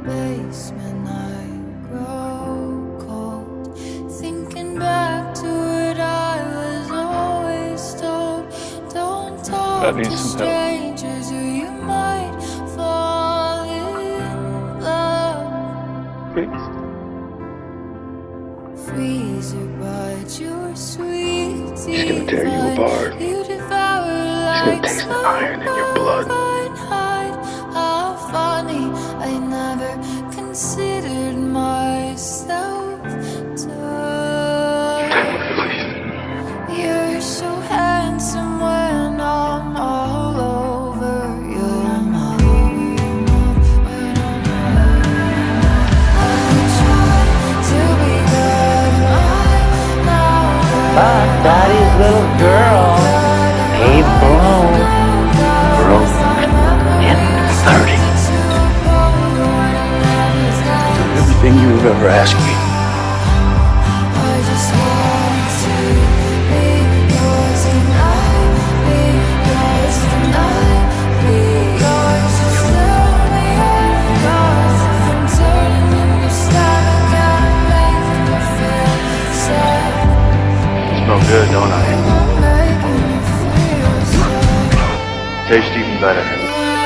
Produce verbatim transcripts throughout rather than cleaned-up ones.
basement I grow cold, thinking back to what I was always told. Don't talk to strangers or you might fall in love. Please. Freezer, but you're sweet. She's gonna tear you apart. You devour She's like gonna taste the iron in your blood. How funny, I never considered myself tough. You're so handsome when I'm all over you. I'm all over you when I'm all over you. I try to be good, I'm not. But daddy's little girl, hey bro, bro, in thirty. Everything you've ever asked me. I just want to be yours tonight, be yours tonight, be yours. Just tell me I'm yours. If I'm turning in your stomach, I'm making you feel sad. Smell good, don't I? I'm making you feel sad. Tastes even better.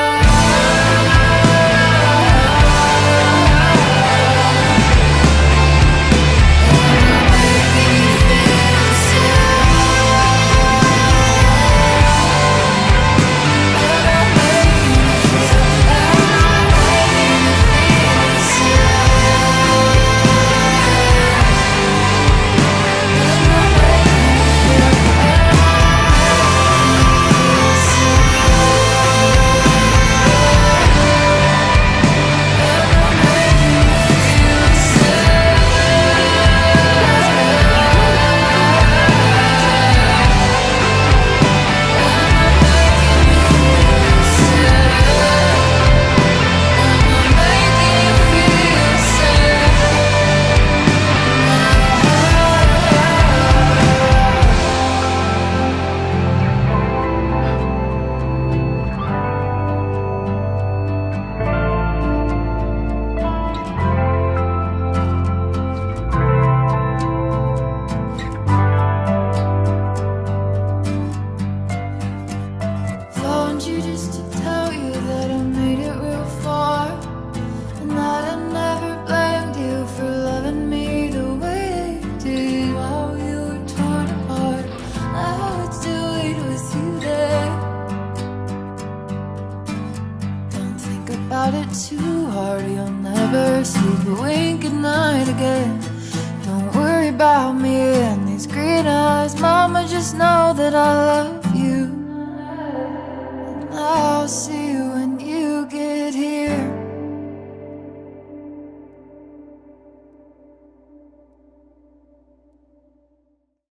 You just to tell you that I made it real far, and that I never blamed you for loving me the way you did while you were torn apart. I would do it with you there. Don't think about it too hard, you'll never sleep a wink at night again. Don't worry about me and these green eyes, mama, just know that I love you. I'll see